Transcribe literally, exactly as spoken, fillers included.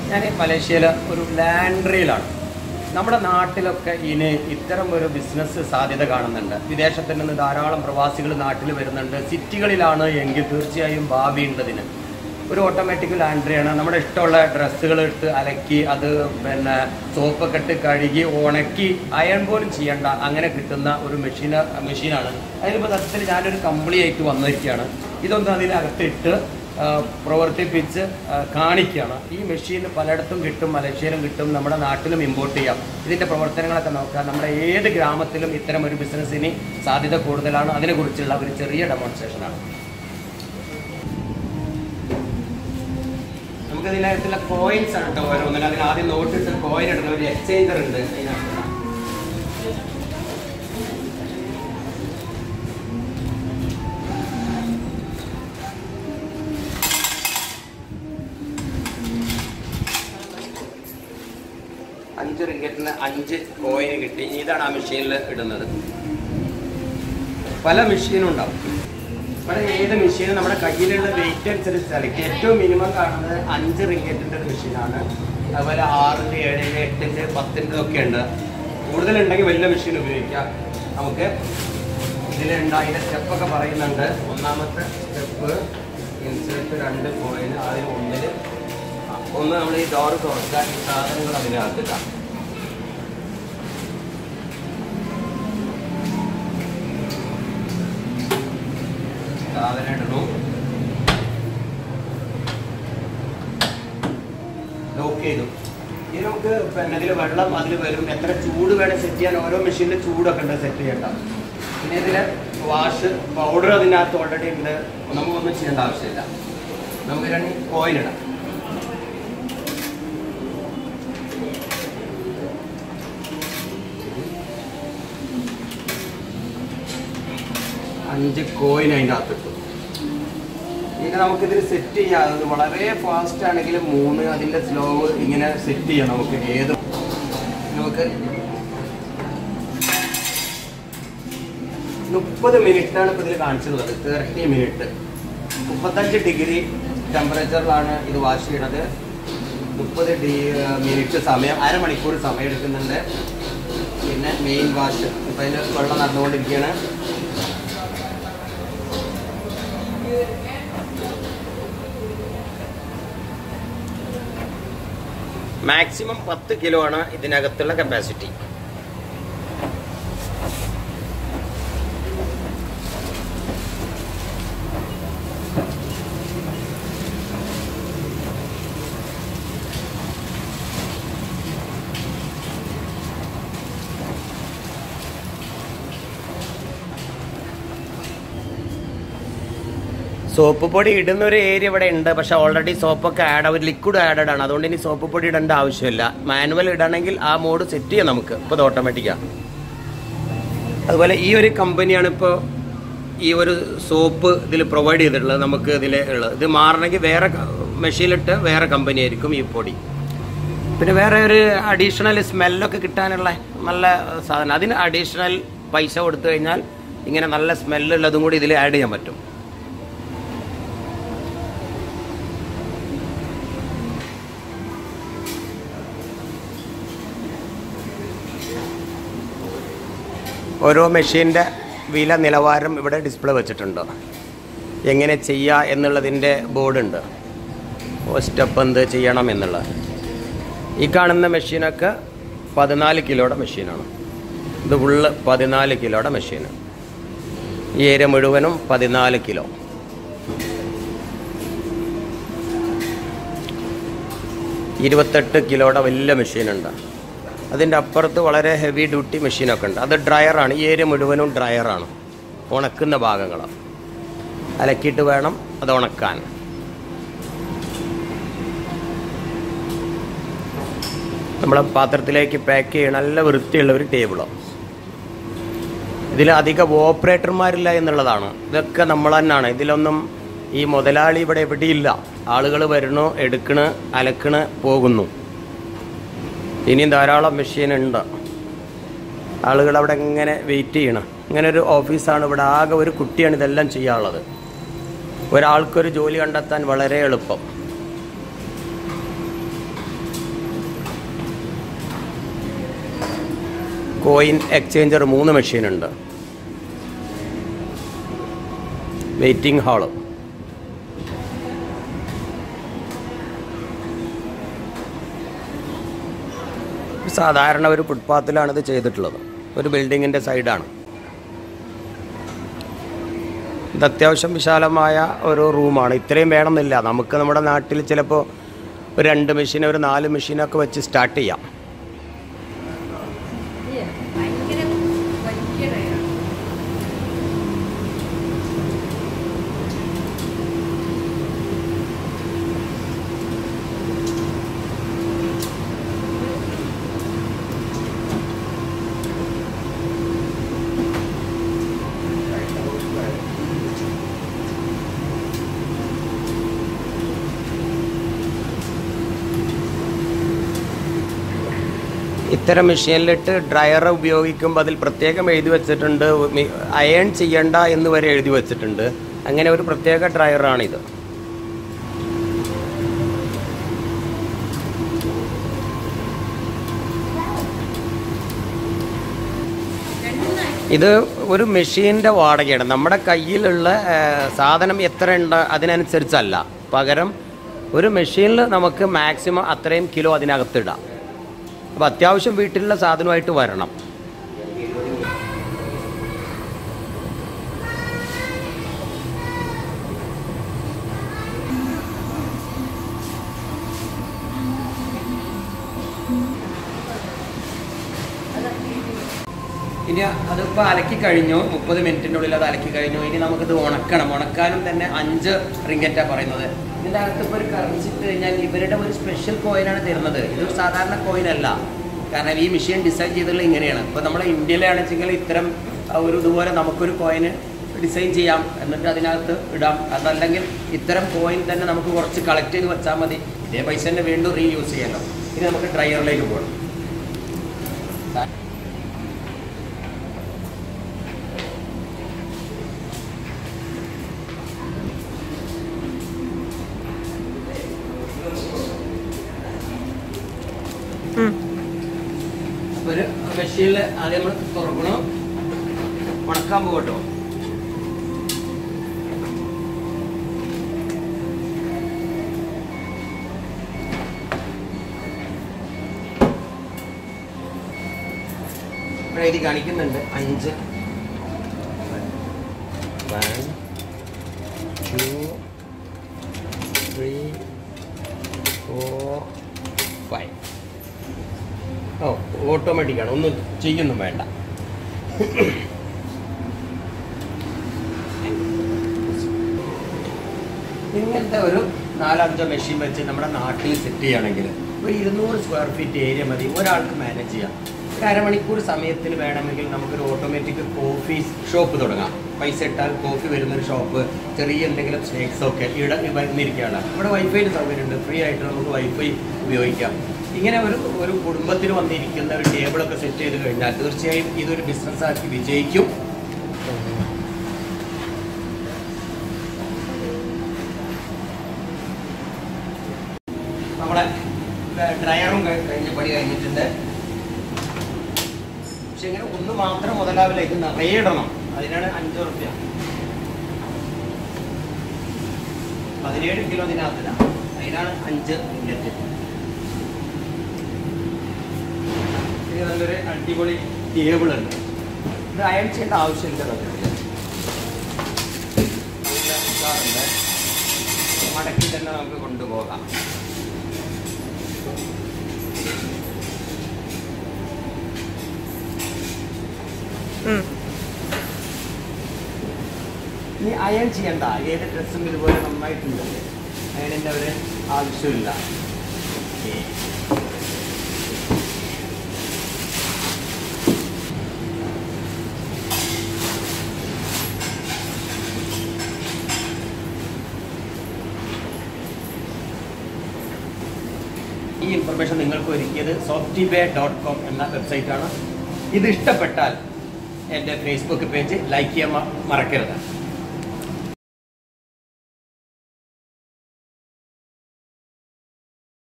ഞാൻ മലേഷ്യയിൽ ഒരു ലാൻഡ്രിയിലാണ്. നമ്മുടെ നാട്ടിലൊക്കെ ഇനി ഇത്തരം ഒരു ബിസിനസ് സാധ്യത കാണുന്നുണ്ട്. വിദേശത്തിൽ നിന്ന് ധാരാളം പ്രവാസികൾ നാട്ടിൽ വരുന്നുണ്ട്. സിറ്റികളിലാണ് എങ്കിൽ തീർച്ചയായും ഭാവിയുണ്ടതിന്. ഒരു ഓട്ടോമാറ്റിക് ലാൻഡ്രിയാണ്. നമ്മുടെ ഇഷ്ടമുള്ള ഡ്രസ്സുകൾ ഇട്ട് അലക്കി അത് പിന്നെ സോപ്പൊക്കെ ഇട്ട് കഴുകി ഉണക്കി അയൺ പോലും ചെയ്യേണ്ട അങ്ങനെ കിട്ടുന്ന ഒരു മെഷീന് മെഷീനാണ്. അതിലിപ്പോൾ സത്യത്തിൽ ഞാനൊരു കമ്പിളി ആയിട്ട് വന്നിരിക്കുകയാണ്. ഇതൊന്നും അതിനകത്തിട്ട് പ്രവർത്തിപ്പിച്ച് കാണിക്കുകയാണ്. ഈ മെഷീൻ പലയിടത്തും കിട്ടും, മലേഷ്യയിലും കിട്ടും, നമ്മുടെ നാട്ടിലും ഇമ്പോർട്ട് ചെയ്യാം. ഇതിൻ്റെ പ്രവർത്തനങ്ങളൊക്കെ നോക്കാം. നമ്മുടെ ഏത് ഗ്രാമത്തിലും ഇത്തരം ഒരു ബിസിനസ്സിന് സാധ്യത കൂടുതലാണ്. അതിനെക്കുറിച്ചുള്ള ഒരു ചെറിയ ഡെമോൺസ്ട്രേഷനാണ്. നമുക്ക് ഇതിനകത്തുള്ള കോയിൻസ് ആണ് കേട്ടോ ഓരോന്നിനും. അതിന് ആദ്യം നോട്ടിട്ട് കോയിൻ ഇടുന്ന ഒരു എക്സ്ചേഞ്ചർ ഉണ്ട് അതിനകത്ത്. അഞ്ച് റിങ്കറ്റിന് അഞ്ച് കോയിന് കിട്ടി. ഇതാണ് ആ മെഷീനിൽ ഇടുന്നത്. പല മെഷീനും ഉണ്ടാവും. ഇവിടെ ഏത് മെഷീനും നമ്മുടെ കയ്യിലുള്ള വെയിറ്റ് അനുസരിച്ച് സെലക്ട്. ഏറ്റവും മിനിമം കാണുന്നത് അഞ്ച് റിങ്കറ്റിൻ്റെ ഒരു മെഷീനാണ്. അതുപോലെ ആറിൻ്റെ ഏഴിൻ്റെ എട്ടിൻ്റെ പത്തിൻ്റെ ഒക്കെ ഉണ്ട്. കൂടുതലുണ്ടെങ്കിൽ വലിയ മെഷീൻ ഉപയോഗിക്കാം. നമുക്ക് ഇതിലുണ്ട് അതിൻ്റെ സ്റ്റെപ്പൊക്കെ പറയുന്നുണ്ട്. ഒന്നാമത്തെ സ്റ്റെപ്പ് ഇൻസേർട്ട് രണ്ട് കോയിന്. അതിന് ഒന്നിൽ ഒന്ന് നമ്മൾ ഈ ഡോറ് തുറക്കാൻ ഈ സാധനങ്ങൾ അതിനകത്തിട്ടാം. സാധനം ഇടണു, ലോക്ക് ചെയ്തു. ഇനി നമുക്ക് പിന്നെ ഇതിൽ വെള്ളം അതിൽ വരും. എത്ര ചൂട് വേണം സെറ്റ് ചെയ്യാൻ. ഓരോ മെഷീനിൽ ചൂടൊക്കെ ഉണ്ട് സെറ്റ് ചെയ്യേണ്ട. പിന്നെ ഇതിൽ വാഷ് പൗഡർ അതിനകത്ത് ഓൾറെഡി ഉണ്ട്. നമുക്കൊന്നും ചെയ്യേണ്ട ആവശ്യമില്ല. നമുക്ക് രണ്ട് കോയിൻ ഇടാം. അഞ്ച് കോയിൻ അതിൻ്റെ അകത്തിട്ടു. ഇങ്ങനെ നമുക്കിതിൽ സെറ്റ് ചെയ്യാം. അത് വളരെ ഫാസ്റ്റ് ആണെങ്കിൽ മൂന്ന്, അതിൻ്റെ സ്ലോ ഇങ്ങനെ സെറ്റ് ചെയ്യാം. നമുക്ക് ഏത് നമുക്ക് മുപ്പത് മിനിറ്റാണ് ഇപ്പോൾ ഇതിൽ കാണിച്ചിട്ടുള്ളത്. തേർട്ടി മിനിറ്റ് മുപ്പത്തഞ്ച് ഡിഗ്രി ടെമ്പറേച്ചറിലാണ് ഇത് വാഷ് ചെയ്യണത്. മുപ്പത് ഡി മിനിറ്റ് സമയം, അരമണിക്കൂർ സമയം എടുക്കുന്നുണ്ട്. പിന്നെ മെയിൻ വാഷ് ഇപ്പം അതിന് വെള്ളം നടന്നുകൊണ്ടിരിക്കുകയാണ്. മാക്സിമം പത്ത് കിലോ ആണ് ഇതിനകത്തുള്ള കപ്പാസിറ്റി. സോപ്പ് പൊടി ഇടുന്ന ഒരു ഏരിയ ഇവിടെ ഉണ്ട്. പക്ഷെ ഓൾറെഡി സോപ്പൊക്കെ ആഡ് ഒരു ലിക്വിഡ് ആഡഡ് ആണ്. അതുകൊണ്ട് ഇനി സോപ്പ് പൊടി ഇടേണ്ട ആവശ്യമില്ല. മാനുവൽ ഇടണമെങ്കിൽ ആ മോഡ് സെറ്റ് ചെയ്യാം നമുക്ക്. ഇപ്പോൾ ഇത് ഓട്ടോമാറ്റിക്കാണ്. അതുപോലെ ഈ ഒരു കമ്പനിയാണ് ഇപ്പോൾ ഈ ഒരു സോപ്പ് ഇതിൽ പ്രൊവൈഡ് ചെയ്തിട്ടുള്ളത്. നമുക്ക് ഇതിൽ ഉള്ളത് ഇത് മാറണമെങ്കിൽ വേറെ മെഷീനിലിട്ട് വേറെ കമ്പനി ആയിരിക്കും ഈ പൊടി. പിന്നെ വേറെ ഒരു അഡീഷണൽ സ്മെല്ലൊക്കെ കിട്ടാനുള്ള നല്ല സാധനം. അതിന് അഡീഷണൽ പൈസ കൊടുത്തു കഴിഞ്ഞാൽ ഇങ്ങനെ നല്ല സ്മെല്ലുള്ളതും കൂടി ഇതിൽ ആഡ് ചെയ്യാൻ പറ്റും. ഓരോ മെഷീൻ്റെ വില നിലവാരം ഇവിടെ ഡിസ്പ്ലേ വെച്ചിട്ടുണ്ട്. എങ്ങനെ ചെയ്യുക എന്നുള്ളതിൻ്റെ ബോർഡുണ്ട്. സ്റ്റെപ്പ് എന്ത് ചെയ്യണം എന്നുള്ളത്. ഈ കാണുന്ന മെഷീനൊക്കെ പതിനാല് കിലോയുടെ മെഷീനാണ്. ഇത് ഫുള്ള് പതിനാല് കിലോയുടെ മെഷീന്. ഈ ഏരിയ മുഴുവനും പതിനാല് കിലോ. ഇരുപത്തെട്ട് കിലോയുടെ വലിയ മെഷീനുണ്ട്. അതിൻ്റെ അപ്പുറത്ത് വളരെ ഹെവി ഡ്യൂട്ടി മെഷീനൊക്കെ ഉണ്ട്. അത് ഡ്രയറാണ്. ഈ ഏരിയ മുഴുവനും ഡ്രയറാണ്. ഉണക്കുന്ന ഭാഗങ്ങളാണ്. അലക്കിയിട്ട് വേണം അത് ഉണക്കാൻ. നമ്മളെ പാത്രത്തിലേക്ക് പാക്ക് ചെയ്യണം. നല്ല വൃത്തിയുള്ള ഒരു ടേബിളോ. ഇതിൽ അധികം ഓപ്പറേറ്റർമാരില്ല എന്നുള്ളതാണ്. ഇതൊക്കെ നമ്മൾ തന്നെയാണ്. ഇതിലൊന്നും ഈ മുതലാളി ഇവിടെ എവിടെയില്ല. ആളുകൾ വരണു, എടുക്കണ്, അലക്കണ്, പോകുന്നു. ഇനിയും ധാരാളം മെഷീനുണ്ട്. ആളുകൾ അവിടെ ഇങ്ങനെ വെയിറ്റ് ചെയ്യണം. ഇങ്ങനെ ഒരു ഓഫീസാണ് ഇവിടെ. ആകെ ഒരു കുട്ടിയാണ് ഇതെല്ലാം ചെയ്യാനുള്ളത്. ഒരാൾക്കൊരു ജോലി കണ്ടെത്താൻ വളരെ എളുപ്പം. കോയിൻ എക്സ്ചേഞ്ചർ മൂന്ന് മെഷീനുണ്ട്. Waiting hall. സാധാരണ ഒരു ഫുട്പാത്തിലാണ് ഇത് ചെയ്തിട്ടുള്ളത്. ഒരു ബിൽഡിങ്ങിൻ്റെ സൈഡാണ് ഇത്. അത്യാവശ്യം വിശാലമായ ഒരു റൂമാണ്. ഇത്രയും വേണമെന്നില്ല. നമുക്ക് നമ്മുടെ നാട്ടിൽ ചിലപ്പോൾ ഒരു രണ്ട് മെഷീൻ ഒരു നാല് മെഷീനൊക്കെ വെച്ച് സ്റ്റാർട്ട് ചെയ്യാം. ഇത്തരം മെഷീനിലിട്ട് ഡ്രയർ ഉപയോഗിക്കുമ്പോൾ അതിൽ പ്രത്യേകം എഴുതി വെച്ചിട്ടുണ്ട്, അയൺ ചെയ്യണ്ട എന്ന് വരെ എഴുതി വെച്ചിട്ടുണ്ട്. അങ്ങനെ ഒരു പ്രത്യേക ഡ്രയറാണിത്. ഇത് ഒരു മെഷീൻ്റെ വാടകയാണ്. നമ്മുടെ കയ്യിലുള്ള സാധനം എത്ര ഉണ്ട് അതിനനുസരിച്ചല്ല. പകരം ഒരു മെഷീനിൽ നമുക്ക് മാക്സിമം അത്രയും കിലോ അതിനകത്തിടാം. അപ്പോൾ അത്യാവശ്യം വീട്ടിലുള്ള സാധനമായിട്ട് വരണം. ഇനി അതിപ്പോൾ അലക്കി കഴിഞ്ഞു. മുപ്പത് മിനിറ്റിൻ്റെ ഉള്ളിൽ അത് അലക്കി കഴിഞ്ഞു. ഇനി നമുക്കിത് ഉണക്കണം. ഉണക്കാനും തന്നെ അഞ്ച് റിങ്കറ്റാണ് പറയുന്നത്. ഇതിൻ്റെ അകത്ത് ഇപ്പോൾ ഒരു കറൻസി ഇട്ട് കഴിഞ്ഞാൽ ഇവരുടെ ഒരു സ്പെഷ്യൽ കോയിനാണ് തരുന്നത്. ഇതൊരു സാധാരണ കോയിനല്ല. കാരണം ഈ മെഷീൻ ഡിസൈൻ ചെയ്തിട്ടുള്ളത് ഇങ്ങനെയാണ്. ഇപ്പോൾ നമ്മുടെ ഇന്ത്യയിലാണെന്ന് വെച്ചെങ്കിൽ ഇത്തരം ഒരു ഇതുപോലെ നമുക്കൊരു കോയിന് ഡിസൈൻ ചെയ്യാം, എന്നിട്ട് അതിനകത്ത് ഇടാം. അതല്ലെങ്കിൽ ഇത്തരം കോയിൻ തന്നെ നമുക്ക് കുറച്ച് കളക്ട് ചെയ്ത് വെച്ചാൽ മതി. ഇതേ പൈസ തന്നെ വീണ്ടും റീയൂസ് ചെയ്യാമല്ലോ. ഇനി നമുക്ക് ഡ്രയറിലേക്ക് പോകണം. ഒരു മെഷീനിൽ ആദ്യം നമ്മൾ തുറക്കണം, ഉണക്കാൻ പോകട്ടോ. എഴുതി കാണിക്കുന്നുണ്ട് അഞ്ച്. One two three four five. ഓ ഓട്ടോമാറ്റിക്കാണ്, ഒന്നും ചെയ്യൊന്നും വേണ്ട. ഇങ്ങനത്തെ ഒരു നാലഞ്ചോ മെഷീൻ വെച്ച് നമ്മുടെ നാട്ടിൽ സെറ്റ് ചെയ്യുകയാണെങ്കിൽ ഒരു ഇരുന്നൂറ് സ്ക്വയർ ഫീറ്റ് ഏരിയ മതി ഒരാൾക്ക് മാനേജ് ചെയ്യാം. ഒരു അരമണിക്കൂർ സമയത്തിന് വേണമെങ്കിൽ നമുക്കൊരു ഓട്ടോമാറ്റിക് കോഫി ഷോപ്പ് തുടങ്ങാം. പൈസ ഇട്ടാൽ കോഫി വരുന്നൊരു ഷോപ്പ്, ചെറിയ എന്തെങ്കിലും സ്നാക്സൊക്കെ ഇവിടെ വരുന്നിരിക്കുകയാണ്. ഇവിടെ വൈഫൈയുടെ സൗകര്യമുണ്ട്, ഫ്രീ ആയിട്ട് നമുക്ക് വൈഫൈ ഉപയോഗിക്കാം. ഇങ്ങനെ ഒരു ഒരു കുടുംബത്തിന് വന്നിരിക്കുന്ന ഒരു ടേബിളൊക്കെ സെറ്റ് ചെയ്ത് കഴിഞ്ഞാൽ തീർച്ചയായും ഇതൊരു ബിസിനസ്സാക്കി വിജയിക്കും. നമ്മളെ ഡ്രയറും കഴിഞ്ഞ പണി കഴിഞ്ഞിട്ടുണ്ട്. പക്ഷെ ഇങ്ങനെ ഒന്ന് മാത്രം മുതലാവില്ല, ഇത് നിറയെ ഇടണം. അതിനാണ് അഞ്ച് റുപ്യ. പതിനേഴ് കിലോ ഇതിനകത്തില്ല, അതിനാണ് അഞ്ച് ഇല്ലറ്റ്. ഇത് നല്ലൊരു അടിപൊളി ടേബിളുണ്ട്. ഇത് അയൺ ചെയ്യേണ്ട ആവശ്യമില്ല. മടക്കി തന്നെ നമുക്ക് കൊണ്ടുപോകാം. ഇനി അയൺ ചെയ്യണ്ട, ഏത് ഡ്രസ്സും ഇതുപോലെ നന്നായിട്ടുണ്ട്. അയണിൻ്റെ ഒരു ആവശ്യമില്ല. ഈ ഇൻഫർമേഷൻ നിങ്ങൾക്ക് ഒരുക്കിയത് സോഫ്റ്റിബേ ഡോട്ട് കോം എന്ന വെബ്സൈറ്റാണ്. ഇത് ഇഷ്ടപ്പെട്ടാൽ എൻ്റെ ഫേസ്ബുക്ക് പേജ് ലൈക്ക് ചെയ്യാൻ മറക്കരുത്.